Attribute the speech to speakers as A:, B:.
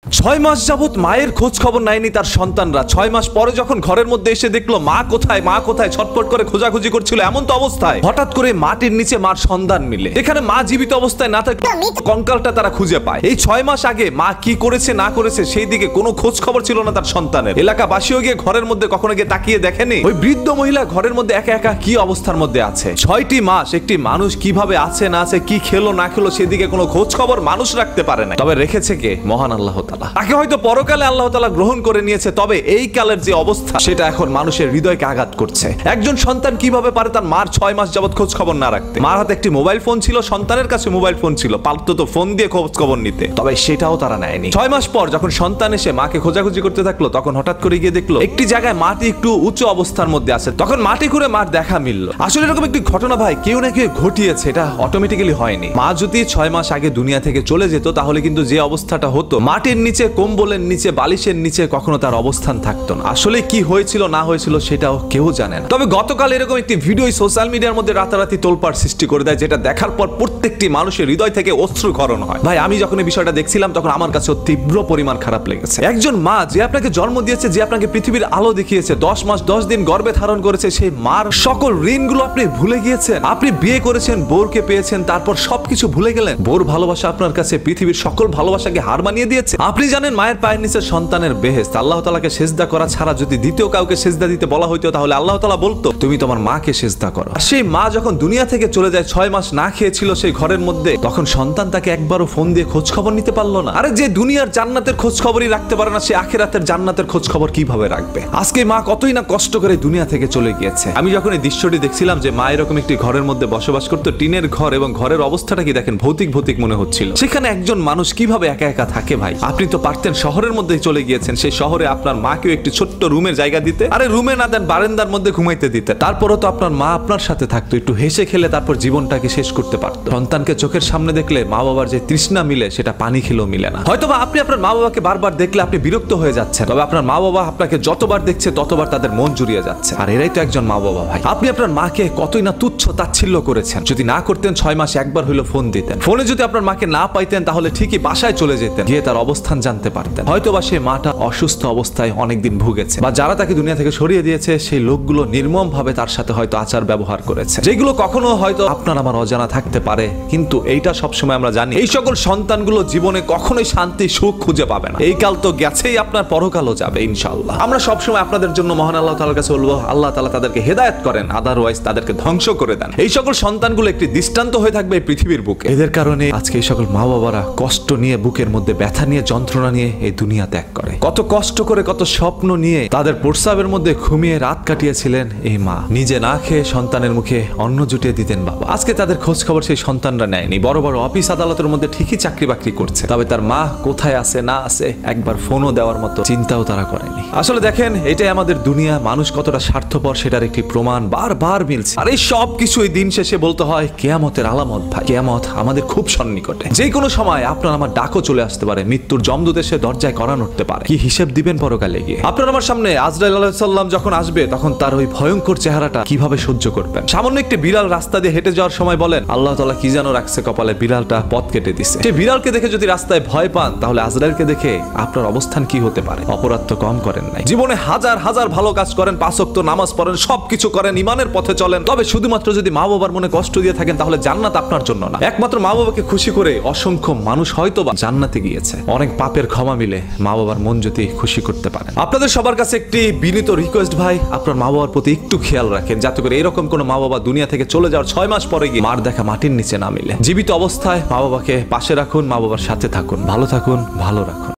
A: 6 মাস যাবত মায়ের খোঁজ খবর নেয়নি তার সন্তানরা। 6 মাস পরে যখন ঘরের মধ্যে এসে দেখলো মা কোথায় ছটফট করে খোঁজাখুঁজি করছিল, এমন তো অবস্থায় হঠাৎ করে মাটির নিচে মার সন্ধান মিলে। এখানে মা জীবিত অবস্থায় না থাকে, কঙ্কালটা তারা খুঁজে পায়। এই 6 মাস আগে মা কি করেছে না করেছে সেই দিকে কোনো খোঁজ খবর ছিল না তার সন্তানের। এলাকাবাসীও গিয়ে ঘরের মধ্যে কখনো গিয়ে তাকিয়ে দেখেনি ওই বৃদ্ধ মহিলা ঘরের মধ্যে একা একা কি অবস্থার মধ্যে আছে। 6টি মাস একটি মানুষ কিভাবে আছে না আছে, কি খেলো না খেলো সেদিকে কোনো খোঁজ খবর মানুষ রাখতে পারে না। তবে রেখেছে কে? মহান আল্লাহ তাআলা। তাকে হয়তো পরকালে আল্লাহ তাআলা গ্রহণ করে নিয়েছে, তবে এই কালের যে অবস্থা সেটা এখন মানুষের হৃদয়কে আঘাত করছে। একজন সন্তান কিভাবে পারে তার মার 6 মাস যাবত খোঁজ খবর না রাখতে? মার হাতে একটি মোবাইল ফোন ছিল, সন্তানের কাছে মোবাইল ফোন ছিল, পারতো তো ফোন দিয়ে খোঁজ খবর নিতে, তবে সেটাও তারা নেয়নি। 6 মাস পর যখন সন্তান এসে মাকে খোঁজাখুঁজি করতে থাকলো, তখন হঠাৎ করে গিয়ে দেখলো একটি জায়গায় মাটি একটু উঁচু অবস্থার মধ্যে আছে। তখন মাটি করে মার দেখা মিলল। আসলে এরকম একটি ঘটনা ভাই কেউ না কেউ ঘটিয়েছে, এটা অটোমেটিক্যালি হয়নি। মা যদি 6 মাস আগে দুনিয়া থেকে চলে যেত তাহলে কিন্তু যে অবস্থাটা হতো, মাটির নিচে, কম্বলের নিচে, বালিশের নিচে কখনো তার অবস্থান থাকতো না। আসলে কি হয়েছিল না হয়েছিল সেটাও কেউ জানে না। তবে গতকাল এরকম একটি ভিডিও সোশ্যাল মিডিয়ার মধ্যে রাতারাতি তোলপাড় সৃষ্টি করে দেয়, যেটা দেখার পর প্রত্যেকটি মানুষের হৃদয় থেকে অশ্রুক্ষরণ হয়। ভাই আমি যখন এই বিষয়টা দেখছিলাম তখন আমার কাছে তীব্র পরিমাণ খারাপ লেগেছে। একজন মা যে আপনাকে জন্ম দিয়েছে, যে আপনাকে পৃথিবীর আলো দেখিয়েছে, 10 মাস 10 দিন গর্ভে ধারণ করেছে, সেই মার সকল ঋণগুলো আপনি ভুলে গিয়েছেন। আপনি বিয়ে করেছেন, বোরকে পেয়েছেন, তারপর সবকিছু ভুলে গেলেন। বোর ভালোবাসা আপনার কাছে পৃথিবীর সকল ভালোবাসাকে হার মানিয়ে দিয়েছে। আপনি জানেন মায়ের পায়ের নিচে সন্তানের বেহেশত। আল্লাহ তাআলাকে সিজদা করা ছাড়া যদি দ্বিতীয় কাউকে সিজদা দিতে বলা হইতো তাহলে আল্লাহ তাআলা বলতো তুমি তোমার মাকে সিজদা করো। আর সেই মা যখন দুনিয়া থেকে চলে যায়, 6 মাস না খেয়েছিল সেই ঘরের মধ্যে, তখন সন্তান তাকে একবারও ফোন দিয়ে খোঁজ খবর নিতে পারলো না। আরে যে দুনিয়ার জান্নাতের খোঁজ খবরই রাখতে পারে না, সে আখিরাতের জান্নাতের খোঁজ খবর কিভাবে রাখবে? আজকে মা কতই না কষ্ট করে দুনিয়া থেকে চলে গিয়েছে। আমি যখন এই দৃশ্যটি দেখছিলাম যে মা এরকম একটি ঘরের মধ্যে বসবাস করতো, টিনের ঘর, এবং ঘরের অবস্থাটা কি দেখেন, ভৌতিক মনে হচ্ছিল। সেখানে একজন মানুষ কিভাবে একা একা থাকে ভাই? আপনি তো পারতেন শহরের মধ্যে চলে গিয়েছেন, সেই শহরে আপনার মাকেও একটি ছোট্ট রুমের জায়গা দিতে। আরে রুমে না দেন, বারান্দার মধ্যে ঘুমাইতে দিতে। তারপরও তো আপনার মা আপনার সাথে থাকতো, একটু হেসে খেলে তারপর জীবনটাকে শেষ করতে পারতো। সন্তানকে চোখের সামনে দেখলে মা বাবার যে তৃষ্ণা মিলে সেটা পানি খেলেও মিলে না। হয়তোবা আপনি আপনার মা বাবাকে বারবার দেখলে আপনি বিরক্ত হয়ে যাচ্ছেন, তবে আপনার মা বাবা আপনাকে যতবার দেখছে ততবার তাদের মন জুড়িয়ে যাচ্ছে। আর এরাই তো একজন মা বাবা ভাই। আপনি আপনার মাকে কতই না তুচ্ছ তাচ্ছিল্য করেছেন। যদি না করতেন 6 মাসে একবার হইলো ফোন দিতেন। ফোনে যদি আপনার মাকে না পাইতেন তাহলে ঠিকই বাসায় চলে যেতেন, গিয়ে তার অবস্থান জানতে পারতেন। হয়তোবা সেই মাটা অসুস্থ অবস্থায় অনেকদিন ভুগেছে, বা যারা তাকে দুনিয়া থেকে সরিয়ে দিয়েছে সেই লোকগুলো নির্মম ভাবে তার সাথে হয়তো আচার ব্যবহার করেছে, যেগুলো কখনো হয়তো আপনার আমার অজানা থাকতে পারে। কিন্তু এইটা সবসময় আমরা জানি, এই সকল সন্তানগুলো জীবনে কখনোই শান্তি সুখ খুঁজে পাবে না। এই কাল তো গেছেই, আপনার পরকালও যাবে ইনশাআল্লাহ। আমরা সবসময় আপনাদের জন্য মহান আল্লাহ তাআলার কাছে বলবো, আল্লাহ তাআলা তাদেরকে হেদায়েত করেন, আদারওয়াইজ তাদেরকে ধ্বংস করে দেন। এই সকল সন্তানগুলো একটি দৃষ্টান্ত হয়ে থাকবে এই পৃথিবীর বুকে। এদের কারণে আজকে এই সকল মা বাবারা কষ্ট নিয়ে, বুকের মধ্যে ব্যথা নিয়ে, যন্ত্রণা নিয়ে এই দুনিয়া ত্যাগ করে। কত কষ্ট করে, কত স্বপ্ন নিয়ে তাদের প্রস্রাবের মধ্যে ঘুমিয়ে রাত কাটিয়েছিলেন এই মা। নিজে না খেয়ে সন্তানের মুখে অন্ন জুটিয়ে দিতেন বাবা। আজকে তাদের খোঁজ খবর সেই সন্তানরা নেয়নি। বড় বড় অফিস আদালতের মধ্যে ঠিকই চাকরি বাকরি করছে, তবে তার মা কোথায় আছে না আছে একবার ফোনও দেওয়ার মতো চিন্তাও তারা করেনি। আসলে দেখেন, এটাই আমাদের দুনিয়া। মানুষ কতটা স্বার্থপর সেটার একটি প্রমাণ বারবার মিলছে। আর এই সব কিছুই দিন শেষে বলতে হয় কিয়ামতের আলামত ভাই। কিয়ামত আমাদের খুব সন্নিকটে, যে কোনো সময় আপনার আমার ডাকও চলে আসতে পারে। মৃত্যুর যমদূত এসে দরজায় কড়া নাড়তে পারে। কি হিসেব দিবেন পরকালে গিয়ে? আপনার আমার সামনে আজরাইল আলাইহিস সালাম যখন আসবে, তখন তার ওই ভয়ঙ্কর চেহারাটা কিভাবে সহ্য করবেন? সামান্য একটি বিড়াল রাস্তা দিয়ে হেঁটে যাওয়ার সময় বলেন আল্লাহ তাআলা কি যেন রাখছে কপালে, বিড়ালটা পথ কেটে দিছে। সেই বিড়ালকে দেখে যদি রাস্তায় ভয় পান, তাহলে আজরাইলকে দেখে আপনার অবস্থান কি হতে পারে? অপরাধ তো কম করেন নাই, জীবনে হাজার হাজার ভালো কাজ করেন, 5 ওয়াক্ত নামাজ পড়েন, সবকিছু করেন, ইমানের পথে চলেন, তবে শুধুমাত্র যদি মা বাবার মনে কষ্ট দিয়ে থাকেন তাহলে জান্নাত আপনার জন্য না। একমাত্র মা বাবাকে খুশি করে অসংখ্য মানুষ হয়তো বা জান্নাতে গিয়েছে। অনেক পাপের ক্ষমা মিলে মা বাবার মন যদি খুশি করতে পারেন। আপনাদের সবার কাছে একটি বিনীত রিকোয়েস্ট ভাই, আপনার মা বাবার প্রতি একটু খেয়াল রাখেন, যাতে করে এরকম কোনো মা বাবা দুনিয়া থেকে চলে যাওয়ার 6 মাস পরে গিয়ে মার দেখা মাটির নিচে না মিলে। জীবিত অবস্থায় মা বাবাকে পাশে রাখুন, মা বাবার সাথে থাকুন, ভালো থাকুন, ভালো রাখুন।